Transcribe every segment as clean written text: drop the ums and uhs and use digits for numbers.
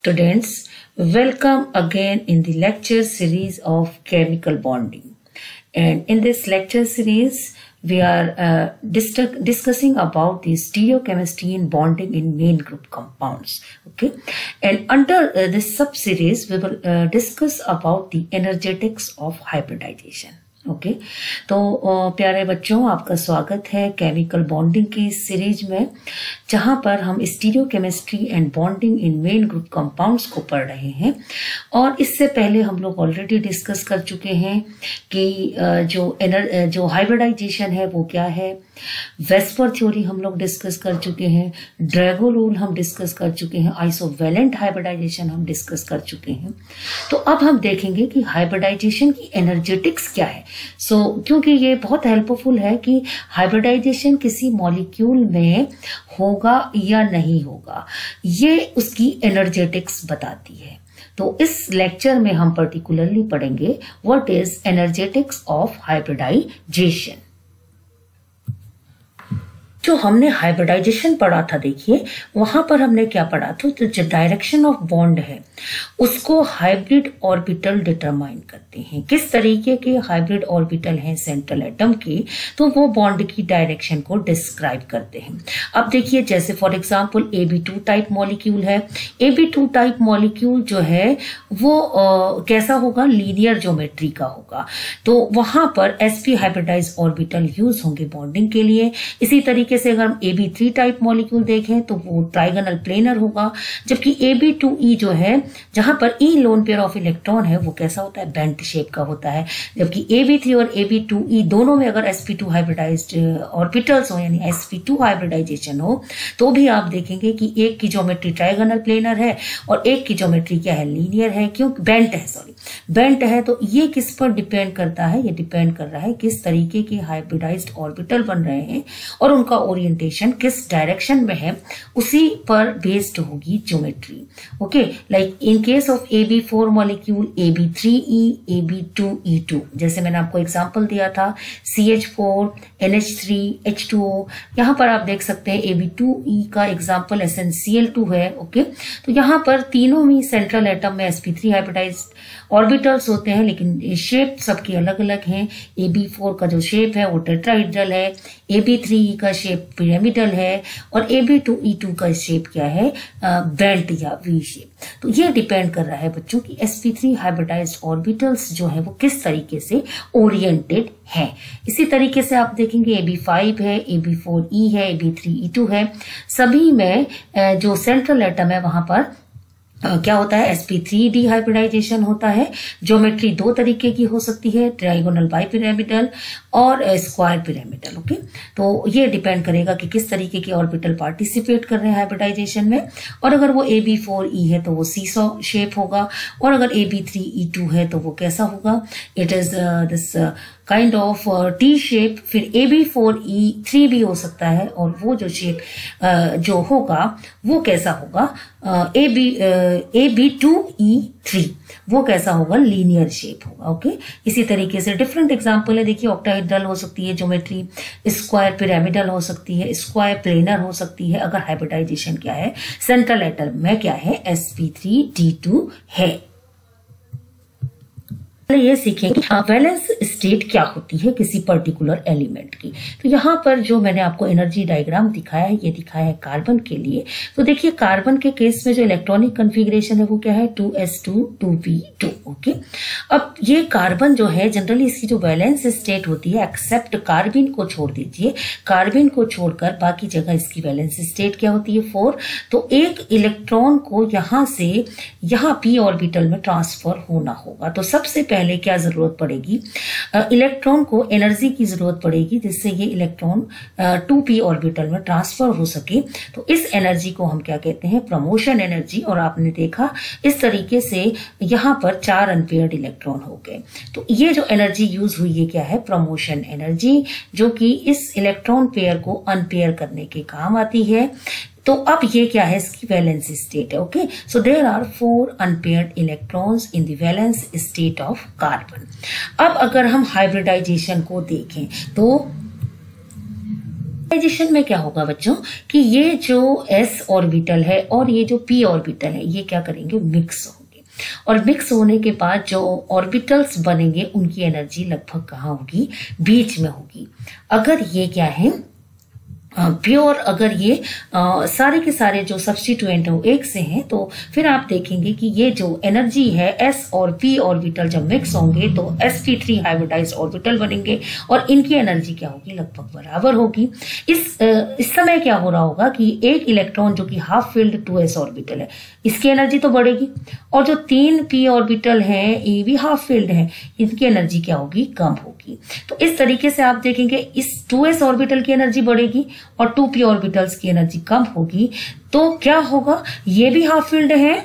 Students, welcome again in the lecture series of chemical bonding. And in this lecture series, we are discussing about the stereochemistry in bonding in main group compounds. Okay, and under this sub series, we will discuss about the energetics of hybridization. Okay तो प्यारे बच्चों, आपका स्वागत है chemical bonding की इस series में, जहां पर हम stereochemistry and bonding in main group compounds को पढ़ रहे हैं। और इससे पहले हम लोग ऑलरेडी डिस्कस कर चुके हैं कि जो हाइब्रिडाइजेशन है वो क्या है, वेस्पर थ्योरी हम लोग डिस्कस कर चुके हैं, ड्रैगो रूल हम डिस्कस कर चुके हैं, आइसोवेलेंट हाइब्रिडाइजेशन हम डिस्कस कर चुके हैं। तो अब हम देखेंगे कि हाइब्रिडाइजेशन की एनर्जेटिक्स क्या है। क्योंकि ये बहुत हेल्पफुल है कि हाइब्रिडाइजेशन किसी मॉलिक्यूल में होगा या नहीं होगा, ये उसकी एनर्जेटिक्स बताती है। तो इस लेक्चर में हम पर्टिकुलरली पढ़ेंगे what is energetics of hybridization. जो हमने हाइब्रिडाइजेशन पढ़ा था, देखिए वहां पर हमने क्या पढ़ा था, तो जो डायरेक्शन ऑफ बॉन्ड है उसको हाइब्रिड ऑर्बिटल डिटरमाइन करते हैं। किस तरीके के हाइब्रिड ऑर्बिटल हैं सेंट्रल एटम के, तो वो बॉन्ड की डायरेक्शन को डिस्क्राइब करते हैं। अब देखिए, जैसे for example Ab2 type molecule है। Ab2 टाइप मॉलिक्यूल जो है वो कैसा होगा, लीनियर ज्योमेट्री का होगा। तो वहां पर sp हाइब्रिडाइज ऑर्बिटल यूज होंगे बॉन्डिंग के लिए। इसी तरीके से अगर हम Ab3 टाइप मॉलिक्यूल देखें तो वो ट्राइगोनल प्लेनर होगा, जबकि Ab2e जो है, जहां पर E lone pair of electron है, वो कैसा होता है, बेंट शेप का होता है। जबकि Ab3 और Ab2e दोनों में अगर sp2 हाइब्रिडाइज्ड ऑर्बिटल्स हो, यानी sp2 हाइब्रिडाइजेशन हो, तो भी आप देखेंगे कि एक की ज्योमेट्री ट्राइगोनल प्लेनर है और एक की ज्योमेट्री क्या है, लीनियर है। क्यों, बेंट है। तो ये किस पर डिपेंड करता है, ये डिपेंड कर रहा है किस तरीके के हाइब्रिडाइज्ड ऑर्बिटल बन रहे हैं और उनका ओरिएंटेशन किस डायरेक्शन में है, उसी पर बेस्ड होगी geometry. Okay, like in case of Ab4 molecule Ab3e, Ab2e2, जैसे मैंने आपको एग्जांपल दिया था CH4, NH3, H2O। यहां पर आप देख सकते हैं Ab2e का एग्जांपल SnCl2 है। ओके, तो यहां पर तीनों में सेंट्रल एटम में sp3 हाइब्रिडाइज्ड ऑर्बिटल्स होते हैं, लेकिन शेप सबके अलग अलग हैं। Ab4 का जो शेप है वो टेट्राहेड्रल है, Ab3e का शेप पिरामिडल है और Ab2e2 का शेप क्या है, बेंट या वी शेप। तो ये डिपेंड कर रहा है बच्चों की sp3 हाइब्रिडाइज्ड ऑर्बिटल्स जो है वो किस तरीके से ओरिएंटेड है। इसी तरीके से आप देखेंगे Ab5 है, Ab4e है, Ab3e2 है। सभी में जो सेंट्रल एटम है वहां पर क्या होता है, sp3d हाइब्रिडाइजेशन होता है। ज्योमेट्री दो तरीके की हो सकती है, ट्राइगोनल बाइपिरामिडल और स्क्वायर पिरामिडल। ओके, तो ये डिपेंड करेगा कि किस तरीके के ऑर्बिटल पार्टिसिपेट कर रहे हैं हाइब्रिडाइजेशन में। और अगर वो Ab4e है तो वो सीसॉ शेप होगा, और अगर Ab3e2 है तो वो कैसा होगा, it is this kind of T shape. फिर Ab4e3 भी हो सकता है, और वो जो शेप जो होगा वो कैसा होगा, Ab2e3, वो कैसा होगा, लीनियर शेप होगा। ओके, इसी तरीके से डिफरेंट एग्जांपल है। देखिए, ऑक्टाहेड्रल हो सकती है ज्योमेट्री, स्क्वायर पिरामिडल हो सकती है, स्क्वायर प्लेनर हो सकती है, अगर हाइब्रिडाइजेशन क्या है, सेंट्रल एटम में क्या है, sp3d2 है। ये सीखेंगे वैलेंस स्टेट क्या होती है किसी पर्टिकुलर एलिमेंट की। तो यहाँ पर जो मैंने आपको एनर्जी डायग्राम दिखाया है, ये दिखाया है कार्बन के लिए। तो देखिए, कार्बन के केस में जो इलेक्ट्रॉनिक कॉन्फ़िगरेशन है वो क्या है, 2s2 2p2। ओके, अब ये कार्बन जो है, जनरली इसकी जो वैलेंस स्टेट होती है, एक्सेप्ट कार्बिन को छोड़ दीजिए, कार्बिन को छोड़कर बाकी जगह इसकी वैलेंस स्टेट क्या होती है, 4। तो एक इलेक्ट्रॉन को यहां से यहां p ऑर्बिटल में ट्रांसफर होना होगा। तो सबसे पहले क्या जरूरत पड़ेगी, इलेक्ट्रॉन को एनर्जी की जरूरत पड़ेगी, जिससे ये इलेक्ट्रॉन 2p ऑर्बिटल में ट्रांसफर हो सके। तो इस एनर्जी को हम क्या कहते हैं, प्रमोशन एनर्जी। और आपने देखा इस तरीके से यहां पर 4 अनपेयर्ड इलेक्ट्रॉन हो गए। तो ये जो एनर्जी यूज हुई है क्या है, प्रमोशन एनर्जी, जो कि इस इलेक्ट्रॉन पेयर को अनपेयर करने के काम आती है। तो अब ये क्या है, इसकी वैलेंस स्टेट है। Okay, so there are 4 unpaired electrons in the valence state of carbon. अब अगर हम हाइब्रिडाइजेशन को देखें तो हाइब्रिडाइजेशन में क्या होगा बच्चों कि ये जो s ऑर्बिटल है और ये जो p ऑर्बिटल है ये क्या करेंगे, मिक्स होंगे। और मिक्स होने के बाद जो ऑर्बिटल्स बनेंगे उनकी एनर्जी लगभग कहाँ होगी, बीच में होगी। अगर ये क्या है, प्योर, अगर ये सारे के सारे जो सब्स्टिट्यूएंट है एक से हैं, तो फिर आप देखेंगे कि ये जो एनर्जी है s और p ऑर्बिटल जब मिक्स होंगे तो sp3 हाइब्रिडाइज्ड ऑर्बिटल बनेंगे और इनकी एनर्जी क्या होगी, लगभग बराबर होगी। इस समय क्या हो रहा होगा कि एक इलेक्ट्रॉन जो कि हाफ फील्ड 2s ऑर्बिटल है, इसकी एनर्जी तो बढ़ेगी, और जो 3 p ऑर्बिटल है ये भी हाफ फील्ड है, इनकी एनर्जी क्या होगी, कम होगी। तो इस तरीके से आप देखेंगे इस 2s ऑर्बिटल की एनर्जी बढ़ेगी और 2p ऑर्बिटल्स की एनर्जी कम होगी। तो क्या होगा, ये भी हाफ फील्ड है,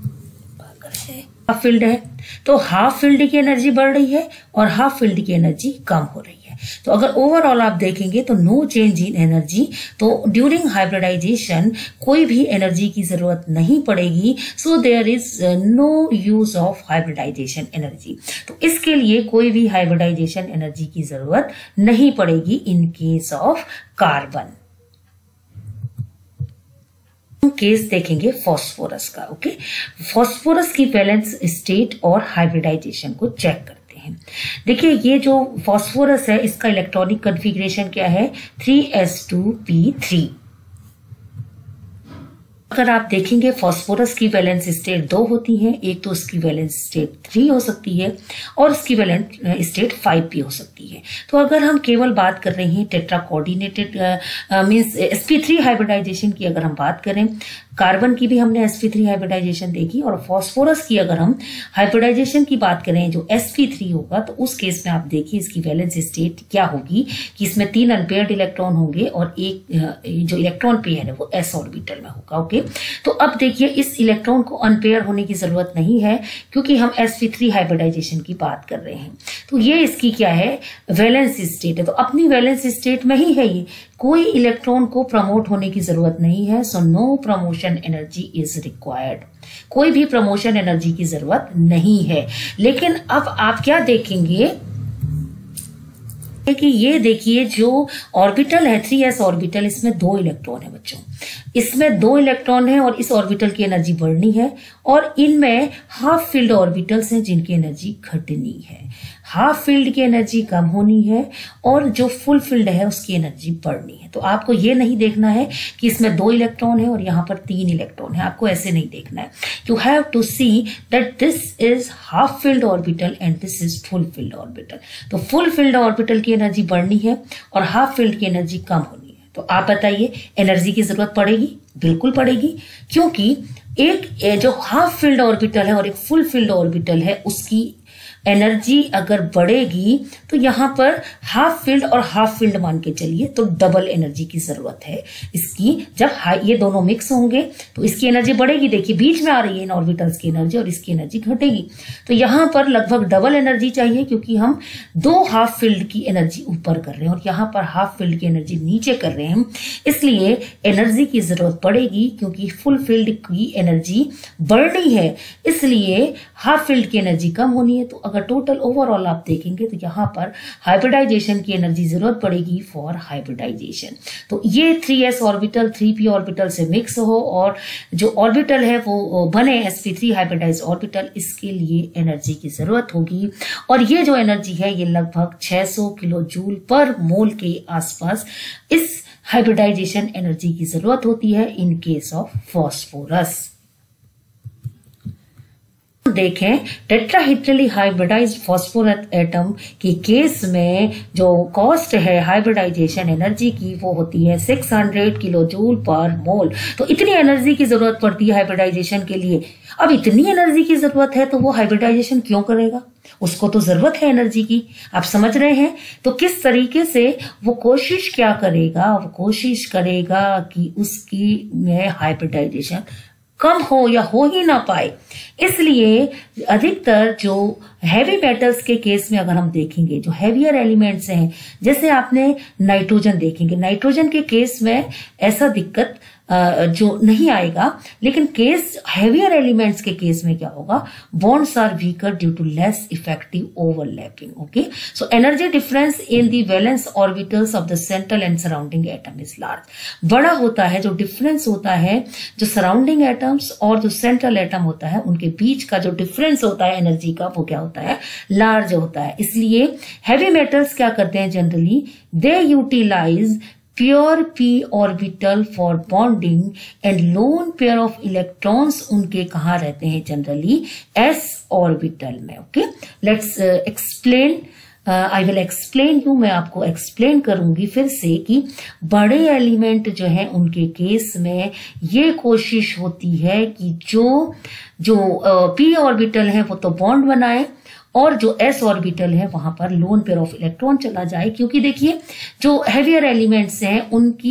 हाफ फील्ड है, तो हाफ फील्ड की एनर्जी बढ़ रही है और हाफ फील्ड की एनर्जी कम हो रही है। तो अगर ओवरऑल आप देखेंगे तो नो चेंज इन एनर्जी, तो ड्यूरिंग हाइब्रिडाइजेशन कोई भी एनर्जी की जरूरत नहीं पड़ेगी। So there is no use of hybridization energy. तो इसके लिए कोई भी हाइब्रिडाइजेशन एनर्जी की जरूरत नहीं पड़ेगी in case of carbon. Case देखेंगे फास्फोरस का। ओके, फास्फोरस की वैलेंस स्टेट और हाइब्रिडाइजेशन को चेक करते हैं। देखिए ये जो फास्फोरस है इसका इलेक्ट्रॉनिक कॉन्फ़िगरेशन क्या है, 3s2p3। अगर आप देखेंगे फास्फोरस की वैलेंस स्टेट 2 होती है, एक तो उसकी वैलेंस स्टेट 3 हो सकती है और उसकी वैलेंस स्टेट 5 भी हो सकती है। तो अगर हम केवल बात कर रहे हैं tetra coordinated means sp3 hybridisation की, अगर हम बात करें, कार्बन की भी हमने sp3 हाइब्रिडाइजेशन देखी, और फास्फोरस की अगर हम हाइब्रिडाइजेशन की बात करें जो sp3 होगा, तो उस केस में आप देखिए इसकी वैलेंस स्टेट क्या होगी कि इसमें 3 अनपेयर्ड इलेक्ट्रॉन होंगे और एक जो इलेक्ट्रॉन पेयर है वो s ऑर्बिटल में होगा। ओके, तो अब देखिए इस इलेक्ट्रॉन को अनपेयर होने की जरूरत नहीं है क्योंकि हम sp3 हाइब्रिडाइजेशन की बात कर रहे हैं। तो ये इसकी क्या है, वैलेंस स्टेट है, तो अपनी वैलेंस स्टेट में ही है ये, कोई इलेक्ट्रॉन को प्रमोट होने की जरूरत नहीं है। So no promotion energy is required, कोई भी प्रमोशन एनर्जी की जरूरत नहीं है। लेकिन अब आप क्या देखेंगे कि ये देखिए जो ऑर्बिटल है 3s ऑर्बिटल, इसमें 2 इलेक्ट्रॉन है बच्चों, इसमें 2 इलेक्ट्रॉन है और इस ऑर्बिटल की एनर्जी बढ़नी है, और इनमें हाफ फील्ड ऑर्बिटल्स हैं जिनकी एनर्जी घटनी है। हाफ फील्ड की एनर्जी कम होनी है और जो फुल फील्ड है उसकी एनर्जी बढ़नी है। तो आपको ये नहीं देखना है कि इसमें 2 इलेक्ट्रॉन है और यहाँ पर 3 इलेक्ट्रॉन है, आपको ऐसे नहीं देखना है। You have to see that this is half filled orbital and this is full filled orbital. तो फुल फील्ड ऑर्बिटल की एनर्जी बढ़नी है और हाफ फील्ड की एनर्जी कम होनी है। तो आप बताइए एनर्जी की जरूरत पड़ेगी? बिल्कुल पड़ेगी, क्योंकि एक जो हाफ फील्ड ऑर्बिटल है और एक फुल फील्ड ऑर्बिटल है उसकी एनर्जी अगर बढ़ेगी तो यहां पर हाफ फील्ड और हाफ फील्ड मान के चलिए तो डबल एनर्जी की जरूरत है इसकी। जब ये दोनों मिक्स होंगे तो इसकी एनर्जी बढ़ेगी, देखिए बीच में आ रही है इन ऑर्बिटल्स की एनर्जी, और इसकी एनर्जी घटेगी। तो यहां पर लगभग डबल एनर्जी चाहिए क्योंकि हम 2 हाफ फील्ड की एनर्जी ऊपर कर रहे हैं और यहां पर हाफ फील्ड की एनर्जी नीचे कर रहे हैं, इसलिए एनर्जी की जरूरत पड़ेगी क्योंकि फुल फील्ड की एनर्जी बढ़नी है, इसलिए हाफ फील्ड की एनर्जी कम होनी है। तो अगर टोटल ओवरऑल आप देखेंगे तो यहां पर हाइब्रिडाइजेशन की एनर्जी जरूरत पड़ेगी फॉर हाइब्रिडाइजेशन। तो ये 3s ऑर्बिटल 3p ऑर्बिटल से मिक्स हो और जो ऑर्बिटल है वो बने sp3 हाइब्रिडाइज्ड ऑर्बिटल, इसके लिए एनर्जी की जरूरत होगी। और ये जो एनर्जी है ये लगभग 600 किलो जूल पर मोल के आसपास इस हाइब्रिडाइजेशन एनर्जी की जरूरत होती है इन केस ऑफ फास्फोरस। देखें टेट्राहेड्रली हाइब्रिडाइज्ड फास्फोरस एटम के केस में जो कॉस्ट है हाइब्रिडाइजेशन एनर्जी की वो होती है 600 किलो जूल पर मोल। तो इतनी एनर्जी की जरूरत पड़ती है हाइब्रिडाइजेशन के लिए। अब इतनी एनर्जी की जरूरत है तो वो हाइब्रिडाइजेशन क्यों करेगा? उसको तो जरूरत है एनर्जी की, आप समझ रहे हैं। तो किस तरीके से वो कोशिश क्या करेगा, वो कोशिश करेगा कि उसकी में हाइब्रिडाइजेशन कम हो या हो ही ना पाए। इसलिए अधिकतर जो हैवी मेटल्स के केस में अगर हम देखेंगे, जो हैवियर एलिमेंट्स हैं, जैसे आपने नाइट्रोजन देखेंगे, नाइट्रोजन के केस में ऐसा दिक्कत जो नहीं आएगा। लेकिन केस हेवियर एलिमेंट्स के केस में क्या होगा, bonds are weaker due to less effective overlapping. Okay, so energy difference in the valence orbitals of the central and surrounding atom is large. बड़ा होता है जो डिफरेंस होता है, जो सराउंडिंग एटम्स और जो सेंट्रल एटम होता है उनके बीच का जो डिफरेंस होता है एनर्जी का, वो क्या होता है, लार्ज होता है। इसलिए हैवी मेटल्स क्या करते हैं generally, they utilize pure p orbital for bonding and lone pair of electrons उनके कहाँ रहते हैं जनरली, s ऑर्बिटल में। Okay, let's explain, I will explain you, मैं आपको एक्सप्लेन करूंगी फिर से कि बड़े एलिमेंट जो है उनके केस में ये कोशिश होती है कि जो p ऑर्बिटल है वो तो बॉन्ड बनाए और जो s ऑर्बिटल है वहां पर लोन पेयर ऑफ इलेक्ट्रॉन चला जाए। क्योंकि देखिए जो हेवियर एलिमेंट्स हैं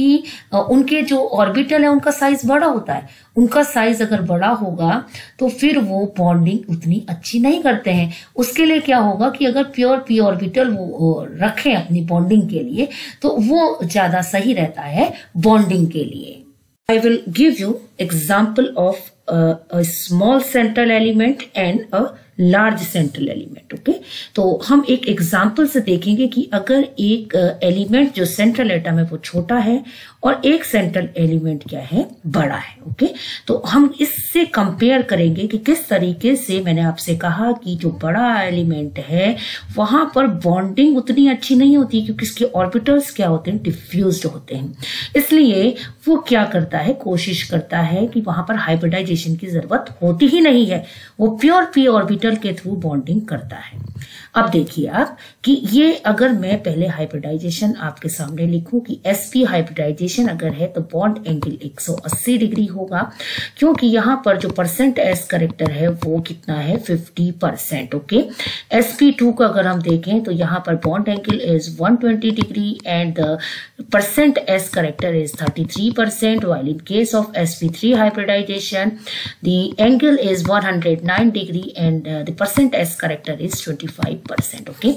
उनके जो ऑर्बिटल है उनका साइज बड़ा होता है। उनका साइज अगर बड़ा होगा तो फिर वो बॉन्डिंग उतनी अच्छी नहीं करते हैं। उसके लिए क्या होगा कि अगर प्योर p ऑर्बिटल वो रखें अपनी बॉन्डिंग के लिए तो वो ज्यादा सही रहता है बॉन्डिंग के लिए। I will give you example of a small central element and a large central element. Okay, तो हम एक एग्जाम्पल से देखेंगे कि अगर एक एलिमेंट जो सेंट्रल एटम है वो छोटा है और एक सेंट्रल एलिमेंट क्या है, बड़ा है। ओके, तो हम इससे कंपेयर करेंगे कि किस तरीके से, मैंने आपसे कहा कि जो बड़ा एलिमेंट है वहां पर बॉन्डिंग उतनी अच्छी नहीं होती क्योंकि इसके ऑर्बिटल्स क्या होते हैं, डिफ्यूज्ड होते हैं। इसलिए वो क्या करता है, कोशिश करता है कि वहां पर हाइब्रिडाइजेशन की जरूरत होती ही नहीं है, वो प्योर p ऑर्बिटल के थ्रू बॉन्डिंग करता है। अब देखिए आप कि ये अगर मैं पहले हाइब्रिडाइजेशन आपके सामने लिखूं कि sp हाइब्रिडाइजेशन अगर है तो बॉन्ड एंगल 180 डिग्री होगा, क्योंकि यहां पर जो परसेंट s करेक्टर है वो कितना है, 50%। ओके, sp2 का अगर हम देखें तो यहां पर bond angle is 120 degree and the percent s character is 33%, while in case of sp3 hybridization the angle is 109 degree and the percent s character is 25%। Okay,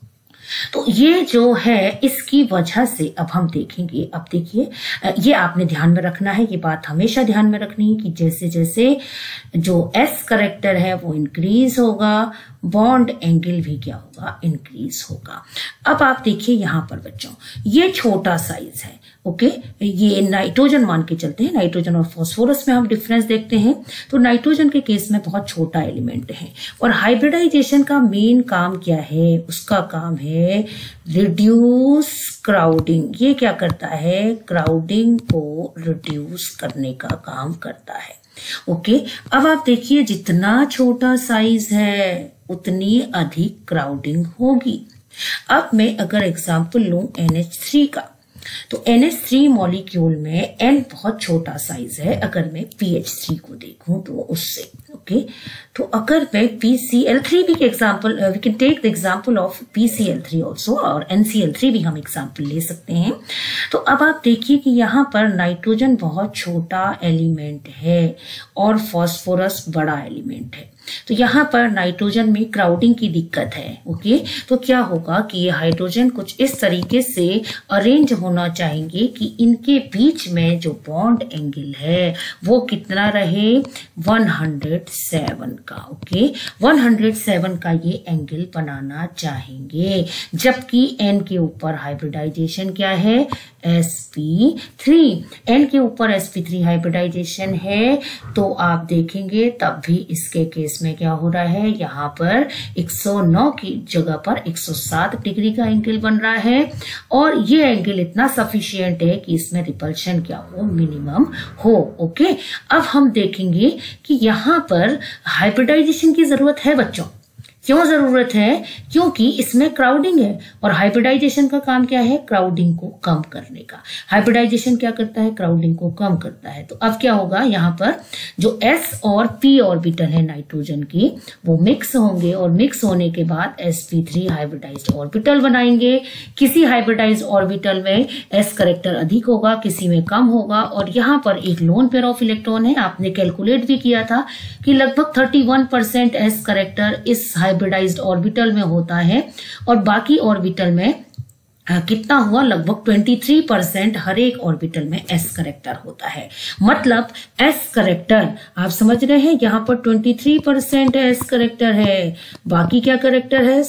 तो ये जो है इसकी वजह से अब हम देखेंगे। अब देखिए ये आपने ध्यान में रखना है, ये बात हमेशा ध्यान में रखनी है कि जैसे जैसे जो s करेक्टर है वो इंक्रीज होगा, बॉन्ड एंगल भी क्या होगा, इंक्रीज होगा। अब आप देखिए यहाँ पर बच्चों ये छोटा साइज है। ओके, ये नाइट्रोजन मान के चलते हैं, नाइट्रोजन और फास्फोरस में हम डिफरेंस देखते हैं तो नाइट्रोजन के केस में बहुत छोटा एलिमेंट है और हाइब्रिडाइजेशन का मेन काम क्या है, उसका काम है रिड्यूस क्राउडिंग। ये क्या करता है, क्राउडिंग को रिड्यूस करने का काम करता है। ओके, अब आप देखिए जितना छोटा साइज है उतनी अधिक क्राउडिंग होगी। अब मैं अगर एग्जांपल लूं NH3 का, तो NH3 मॉलिक्यूल में N बहुत छोटा साइज है अगर मैं PH3 को देखूं तो उससे। ओके, तो अगर मैं PCl3 भी example, we can take the example of PCl3 also, और NCl3 भी हम एग्जांपल ले सकते हैं। तो अब आप देखिए कि यहाँ पर नाइट्रोजन बहुत छोटा एलिमेंट है और फास्फोरस बड़ा एलिमेंट है, तो यहाँ पर नाइट्रोजन में क्राउडिंग की दिक्कत है। ओके, तो क्या होगा कि ये हाइड्रोजन कुछ इस तरीके से अरेंज होना चाहेंगे कि इनके बीच में जो बॉन्ड एंगल है वो कितना रहे, 107 का। ओके, 107 का ये एंगल बनाना चाहेंगे, जबकि N के ऊपर हाइब्रिडाइजेशन क्या है, sp3। N के ऊपर sp3 हाइब्रिडाइजेशन है तो आप देखेंगे तब भी इसके केस में क्या हो रहा है, यहाँ पर 109 की जगह पर 107 डिग्री का एंगल बन रहा है और ये एंगल इतना सफिशिएंट है कि इसमें रिपल्शन क्या हो, मिनिमम हो। ओके, अब हम देखेंगे कि यहाँ पर हाइब्रिडाइजेशन की जरूरत है बच्चों। क्यों जरूरत है, क्योंकि इसमें क्राउडिंग है और हाइब्रिडाइजेशन का काम क्या है, क्राउडिंग को कम करने का। हाइब्रिडाइजेशन क्या करता है, क्राउडिंग को कम करता है। तो अब क्या होगा, यहाँ पर जो s और p ऑर्बिटल है नाइट्रोजन की वो मिक्स होंगे और मिक्स होने के बाद sp3 हाइब्रिडाइज्ड ऑर्बिटल बनाएंगे। किसी हाइब्रिडाइज्ड ऑर्बिटल में s करेक्टर अधिक होगा, किसी में कम होगा और यहाँ पर एक लोन पेयर ऑफ इलेक्ट्रॉन है। आपने कैलकुलेट भी किया था कि लगभग 31% s करेक्टर इस हाइब्रिडाइज्ड ऑर्बिटल में होता है और बाकी ऑर्बिटल में कितना हुआ, लगभग 23% हर एक ऑर्बिटल में s करेक्टर होता है। मतलब s करेक्टर आप समझ रहे हैं, यहाँ पर 23% s करेक्टर है, बाकी क्या करेक्टर है,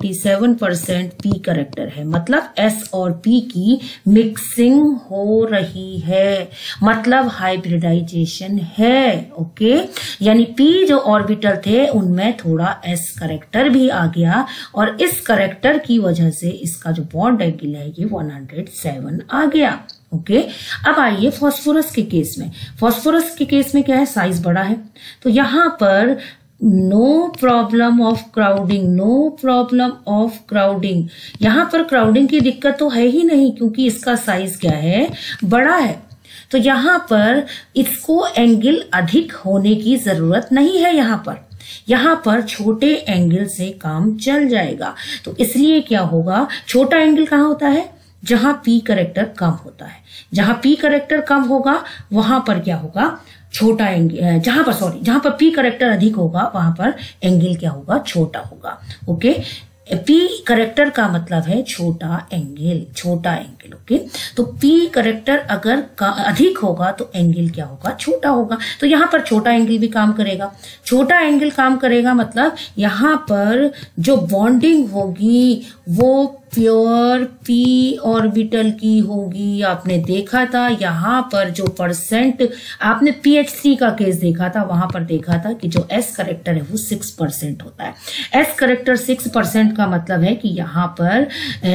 77% p करेक्टर है। मतलब s और p की मिक्सिंग हो रही है, मतलब हाइब्रिडाइजेशन है। ओके, यानी p जो ऑर्बिटल थे उनमें थोड़ा s करेक्टर भी आ गया, और इस करेक्टर की वजह से इसका जो बॉन्ड एंगल है ये 107 आ गया। ओके, अब आइए फास्फोरस के केस में। फास्फोरस के केस में क्या है, साइज बड़ा है, तो यहां पर no problem of crowding, no problem of crowding. यहां पर क्राउडिंग की दिक्कत तो है ही नहीं, क्योंकि इसका साइज क्या है, बड़ा है। तो यहां पर इसको एंगल अधिक होने की जरूरत नहीं है, यहां पर छोटे एंगल से काम चल जाएगा। तो इसलिए क्या होगा, छोटा एंगल कहां होता है, जहां p करेक्टर कम होता है। जहां p करेक्टर कम होगा वहां पर क्या होगा, छोटा एंगल, जहां पर p करेक्टर अधिक होगा वहां पर एंगल क्या होगा, छोटा होगा। ओके, p करेक्टर का मतलब है छोटा एंगल। ओके, तो p करेक्टर अगर अधिक होगा तो एंगल क्या होगा, छोटा होगा। तो यहां पर छोटा एंगल भी काम करेगा, छोटा एंगल काम करेगा, मतलब यहां पर जो बॉन्डिंग होगी वो प्योर p ऑर्बिटल की होगी। आपने देखा था यहां पर जो परसेंट, आपने pH3 का केस देखा था, वहां पर देखा था कि जो s करेक्टर है वो 6% होता है। s करेक्टर 6% का मतलब है कि यहाँ पर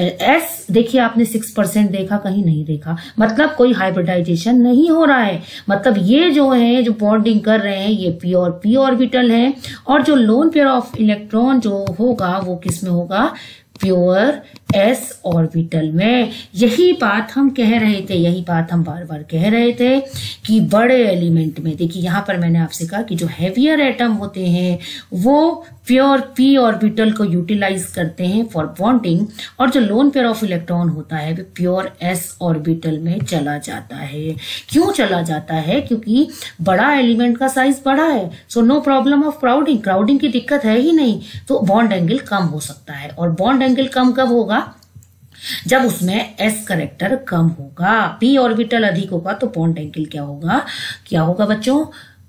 s, देखिए आपने 6% देखा, कहीं नहीं देखा, मतलब कोई हाइब्रिडाइजेशन नहीं हो रहा है। मतलब ये जो है, जो बॉन्डिंग कर रहे हैं ये प्योर p ऑर्बिटल है, और जो लोन पेयर ऑफ इलेक्ट्रॉन जो होगा वो किस में होगा, प्योर s ऑर्बिटल में। यही बात हम कह रहे थे, यही बात हम बार बार कह रहे थे कि बड़े एलिमेंट में, देखिए यहां पर मैंने आपसे कहा कि जो हैवियर एटम होते हैं वो प्योर p ऑर्बिटल को यूटिलाइज करते हैं फॉर बॉन्डिंग, और जो लोन पेयर ऑफ इलेक्ट्रॉन होता है वो प्योर s ऑर्बिटल में चला जाता है। क्यों चला जाता है, क्योंकि बड़ा एलिमेंट का साइज बड़ा है, so no problem of crowding की दिक्कत है ही नहीं, तो बॉन्ड एंगल कम हो सकता है। और बॉन्ड एंगल कम कब होगा, जब उसमें s करेक्टर कम होगा। p ऑर्बिटल अधिक होगा तो बॉन्ड एंगल क्या होगा बच्चों,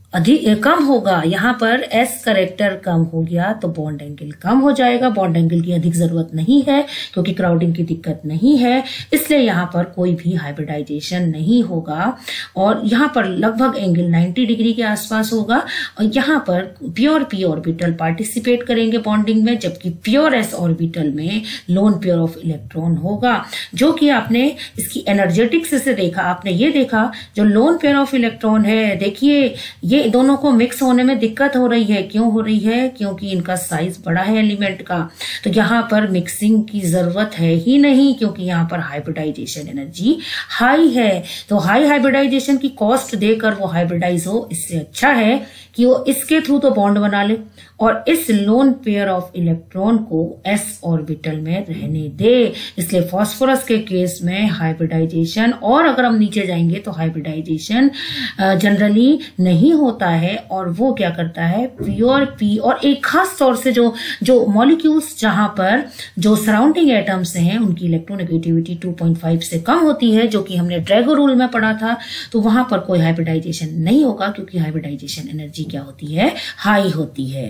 कम होगा। यहाँ पर s करेक्टर कम हो गया तो बॉन्ड एंगल कम हो जाएगा। बॉन्ड एंगल की अधिक जरूरत नहीं है क्योंकि क्राउडिंग की दिक्कत नहीं है, इसलिए यहाँ पर कोई भी हाइब्रिडाइजेशन नहीं होगा, और यहाँ पर लगभग एंगल 90 डिग्री के आसपास होगा, और यहाँ पर प्योर p ऑर्बिटल पार्टिसिपेट करेंगे बॉन्डिंग में, जबकि प्योर s ऑर्बिटल में लोन पेयर ऑफ इलेक्ट्रॉन होगा। जो कि आपने इसकी एनर्जेटिक्स से देखा, आपने ये देखा जो लोन पेयर ऑफ इलेक्ट्रॉन है, देखिए ये दोनों को मिक्स होने में दिक्कत हो रही है। क्यों हो रही है, क्योंकि इनका साइज बड़ा है एलिमेंट का, तो यहाँ पर मिक्सिंग की जरूरत है ही नहीं, क्योंकि यहाँ पर हाइब्रिडाइजेशन एनर्जी हाई है। तो हाई हाइब्रिडाइजेशन की कॉस्ट देकर वो हाइब्रिडाइज हो, इससे अच्छा है कि वो इसके थ्रू तो बॉन्ड बना ले और इस लोन पेयर ऑफ इलेक्ट्रॉन को s ऑर्बिटल में रहने दे। इसलिए फास्फोरस के केस में हाइब्रिडाइजेशन, और अगर हम नीचे जाएंगे तो हाइब्रिडाइजेशन जनरली नहीं होता है, और वो क्या करता है, प्योर p, और एक खास तौर से जो मॉलिक्यूल्स जहां पर जो सराउंडिंग एटम्स हैं उनकी इलेक्ट्रोनेगेटिविटी 2.5 से कम होती है, जो कि हमने ड्रैगो रूल में पढ़ा था, तो वहां पर कोई हाइब्रिडाइजेशन नहीं होगा, क्योंकि हाइब्रिडाइजेशन एनर्जी क्या होती है, हाई होती है।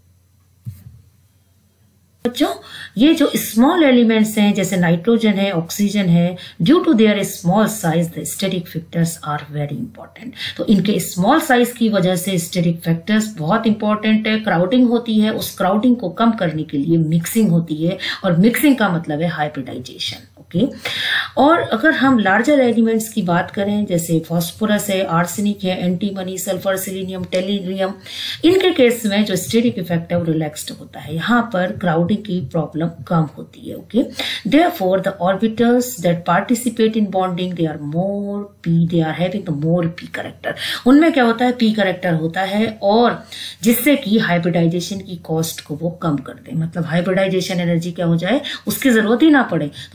बच्चों, ये जो स्मॉल एलिमेंट्स हैं जैसे नाइट्रोजन है, ऑक्सीजन है, due to their small size the steric factors are very important. तो इनके स्मॉल साइज की वजह से स्टेरिक फैक्टर्स बहुत इंपॉर्टेंट है। क्राउडिंग होती है, उस क्राउडिंग को कम करने के लिए मिक्सिंग होती है, और मिक्सिंग का मतलब है हाइब्रिडाइजेशन। ओके, और अगर हम लार्जर एलिमेंट्स की बात करें जैसे फास्फोरस है, आर्सेनिक है, एंटीमनी, सल्फर, सिलीनियम, टेलिरियम, इनके केस में जो स्टेरिक इफेक्ट है वो रिलैक्स्ड होता है, यहाँ पर क्राउडिंग की प्रॉब्लम कम होती है। Okay, therefore the orbitals that participate in bonding they are more p, they are having the more p character. उनमें क्या होता है, p करेक्टर होता है, और जिससे कि हाइब्रिडाइजेशन की कॉस्ट को वो कम कर दे, मतलब हाइब्रिडाइजेशन एनर्जी क्या हो जाए, उसकी जरूरत ही ना पड़े, तो उसे कम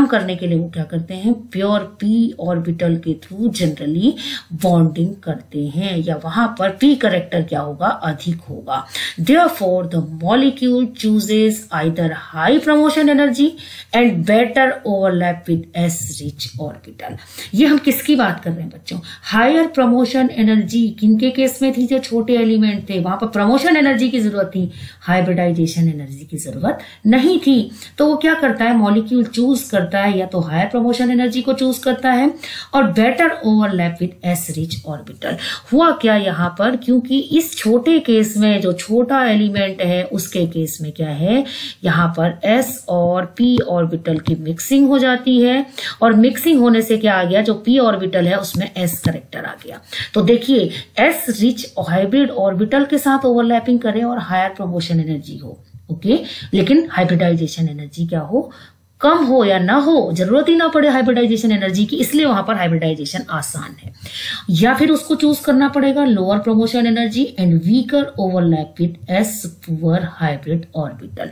कम करने के लिए वो क्या करते हैं, प्योर पी ऑर्बिटल के थ्रू जनरली बॉन्डिंग करते हैं, या वहां पर पी करेक्टर क्या होगा, अधिक होगा। Therefore the molecule chooses either high promotion energy and better overlap with S rich orbital. ये हम किसकी बात कर रहे हैं बच्चों, हायर प्रमोशन एनर्जी किनके केस में थी, जो छोटे एलिमेंट थे वहां पर प्रमोशन एनर्जी की जरूरत थी, हाइब्रिडाइजेशन एनर्जी की जरूरत नहीं थी। तो वो क्या करता है, मॉलिक्यूल चूज करता है या तो हायर प्रमोशन एनर्जी को चूज करता है और better overlap with S rich orbital. हुआ क्या यहाँ पर, क्योंकि इस छोटे केस में जो छोटा एलिमेंट है उसके केस में क्या है, यहाँ पर एस और पी ऑर्बिटल की मिक्सिंग हो जाती है, और मिक्सिंग होने से क्या आ गया, जो पी ऑर्बिटल है उसमें एस करेक्टर आ गया। तो देखिए एस रिच हाइब्रिड ऑर्बिटल के साथ ओवरलैपिंग करें और हायर प्रमोशन एनर्जी हो, ओके, लेकिन हाइब्रिडाइजेशन एनर्जी क्या हो, कम हो या ना हो, जरूरत ही ना पड़े हाइब्रिडाइजेशन एनर्जी की, इसलिए वहां पर हाइब्रिडाइजेशन आसान है। या फिर उसको चूज करना पड़ेगा lower promotion energy and weaker overlap with S poor hybrid orbital.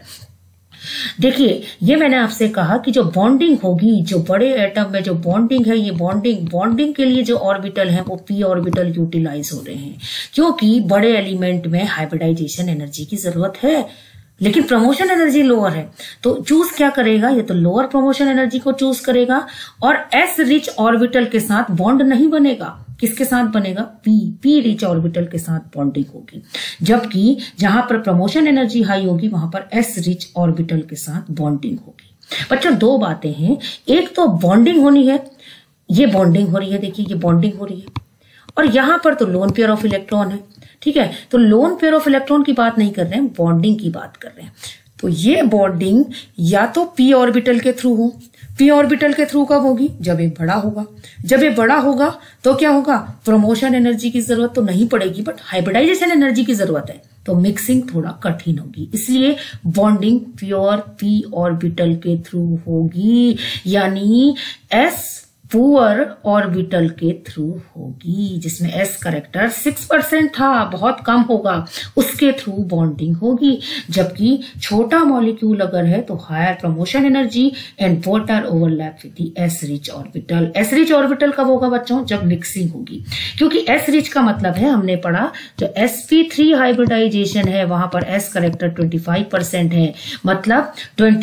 देखिए ये मैंने आपसे कहा कि जो बॉन्डिंग होगी, जो बड़े एटम में जो बॉन्डिंग है, ये बॉन्डिंग के लिए जो ऑर्बिटल है वो पी ऑर्बिटल यूटिलाइज हो रहे हैं, क्योंकि बड़े एलिमेंट में हाइब्रिडाइजेशन एनर्जी की जरूरत है, लेकिन प्रमोशन एनर्जी लोअर है। तो चूज क्या करेगा, ये तो लोअर प्रमोशन एनर्जी को चूज करेगा, और एस रिच ऑर्बिटल के साथ बॉन्ड नहीं बनेगा। किसके साथ बनेगा, पी रिच ऑर्बिटल के साथ बॉन्डिंग होगी, जबकि जहां पर प्रमोशन एनर्जी हाई होगी वहां पर एस रिच ऑर्बिटल के साथ बॉन्डिंग होगी। बच्चों दो बातें हैं, एक तो बॉन्डिंग होनी है, ये बॉन्डिंग हो रही है, देखिए ये बॉन्डिंग हो रही है, और यहां पर तो लोन पेयर ऑफ इलेक्ट्रॉन है, ठीक है। तो लोन पेयर ऑफ इलेक्ट्रॉन की बात नहीं कर रहे हैं, बॉन्डिंग की बात कर रहे हैं। तो ये बॉन्डिंग या तो पी ऑर्बिटल के थ्रू हो, पी ऑर्बिटल के थ्रू कब होगी, जब ये बड़ा होगा। जब ये बड़ा होगा तो क्या होगा, प्रमोशन एनर्जी की जरूरत तो नहीं पड़ेगी, बट हाइब्रिडाइजेशन एनर्जी की जरूरत है, तो मिक्सिंग थोड़ा कठिन होगी, इसलिए बॉन्डिंग प्योर पी ऑर्बिटल के थ्रू होगी, यानी एस पुअर ऑर्बिटल के थ्रू होगी, जिसमें एस करेक्टर 6% था, बहुत कम होगा, उसके थ्रू बॉन्डिंग होगी। जबकि छोटा मॉलिक्यूल अगर है तो higher promotion energy and better overlap with the S rich orbital. S rich orbital कब होगा बच्चों, जब मिक्सिंग होगी, क्योंकि एस रिच का मतलब है, हमने पढ़ा जो sp3 हाइब्रिडाइजेशन है वहां पर एस करेक्टर 25% है, मतलब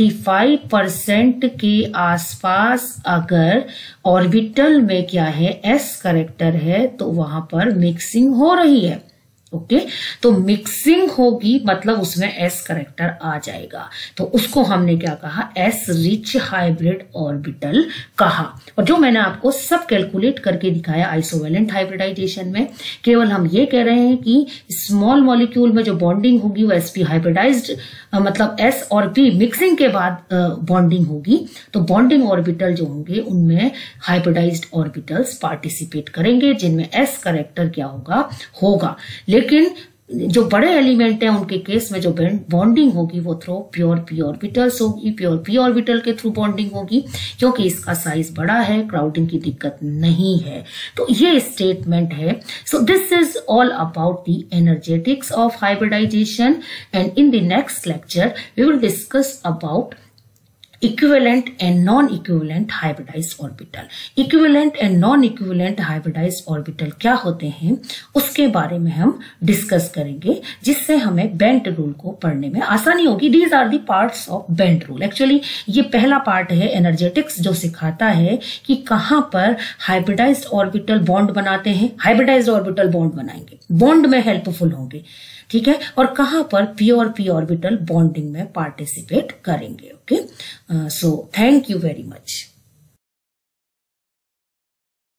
25% के आसपास अगर ऑर्बिटल में क्या है, एस करेक्टर है, तो वहां पर मिक्सिंग हो रही है, ओके। तो मिक्सिंग होगी मतलब उसमें एस करेक्टर आ जाएगा, तो उसको हमने क्या कहा, एस रिच हाइब्रिड ऑर्बिटल कहा। और जो मैंने आपको सब कैलकुलेट करके दिखाया आइसोवेलेंट हाइब्रिडाइजेशन में, केवल हम ये कह रहे हैं कि स्मॉल मॉलिक्यूल में जो बॉन्डिंग होगी वो sp हाइब्रिडाइज्ड, मतलब s और p मिक्सिंग के बाद बॉन्डिंग होगी, तो बॉन्डिंग ऑर्बिटल जो होंगे उनमें हाइब्रिडाइज्ड ऑर्बिटल्स पार्टिसिपेट करेंगे, जिनमें s करेक्टर क्या होगा। लेकिन जो बड़े एलिमेंट हैं उनके केस में जो बॉन्डिंग होगी वो थ्रू प्योर पी ऑर्बिटल्स होगी, प्योर पी ऑर्बिटल के थ्रू बॉन्डिंग होगी, क्योंकि इसका साइज बड़ा है, क्राउडिंग की दिक्कत नहीं है। तो ये स्टेटमेंट है। So this is all about the energetics of hybridization, and in the next lecture we will discuss about equivalent and non equivalent hybridized orbital. Equivalent and non equivalent hybridized orbital क्या होते हैं उसके बारे में हम discuss करेंगे, जिससे हमें बेंट रूल को पढ़ने में आसानी होगी। These are the parts of Bent rule. Actually ये पहला पार्ट है एनर्जेटिक्स, जो सिखाता है कि कहां पर हाइब्रिडाइज्ड ऑर्बिटल बॉन्ड बनाते हैं, हाइब्रिडाइज्ड ऑर्बिटल बॉन्ड बनाएंगे, बॉन्ड में हेल्पफुल होंगे, ठीक है, और कहां पर पी और पी ऑर्बिटल बॉन्डिंग में पार्टिसिपेट करेंगे, okay. So thank you very much.